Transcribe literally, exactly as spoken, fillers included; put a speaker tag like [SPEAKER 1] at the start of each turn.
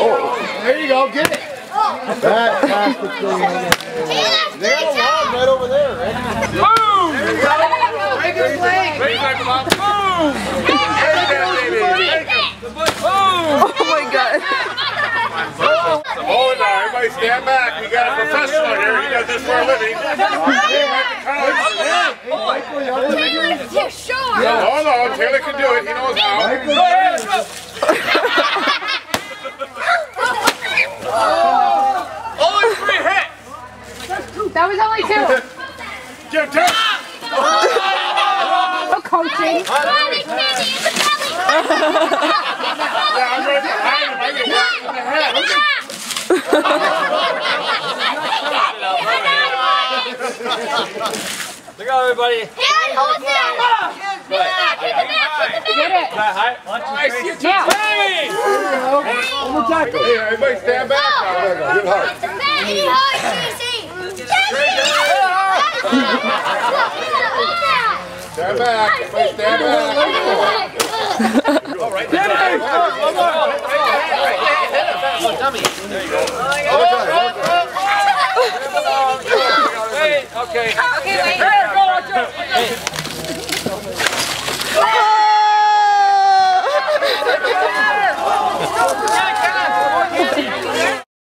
[SPEAKER 1] There you go, get it. That plastic thing. They got a log right over there, right?
[SPEAKER 2] Boom!
[SPEAKER 1] There you go.
[SPEAKER 2] Break his leg. Break his leg. Boom! Take that, baby. Take him. Boom!
[SPEAKER 3] Oh my God.
[SPEAKER 2] Hold on, everybody stand back. We got a professional here. He does this for a living.
[SPEAKER 4] Taylor's too short.
[SPEAKER 2] Hold on, Taylor can do it. He knows how. Go ahead. Only three hits.
[SPEAKER 4] That was only two.
[SPEAKER 2] Give two.
[SPEAKER 4] No coaching.
[SPEAKER 2] Yeah, I'm right behind him. I get whacked in the head.
[SPEAKER 5] Look out, everybody.
[SPEAKER 4] Dad, hold it. Get it.
[SPEAKER 2] I see it.
[SPEAKER 4] Now.
[SPEAKER 1] One more time.
[SPEAKER 2] Hey, everybody stand back.
[SPEAKER 1] Good heart.
[SPEAKER 4] Pretty hard, Casey.
[SPEAKER 2] Stand back. Everybody stand back.
[SPEAKER 5] Oh, right there. One more. Dummy. There you go.
[SPEAKER 2] Wait, okay.
[SPEAKER 4] Okay, wait.
[SPEAKER 2] Here, go, watch out.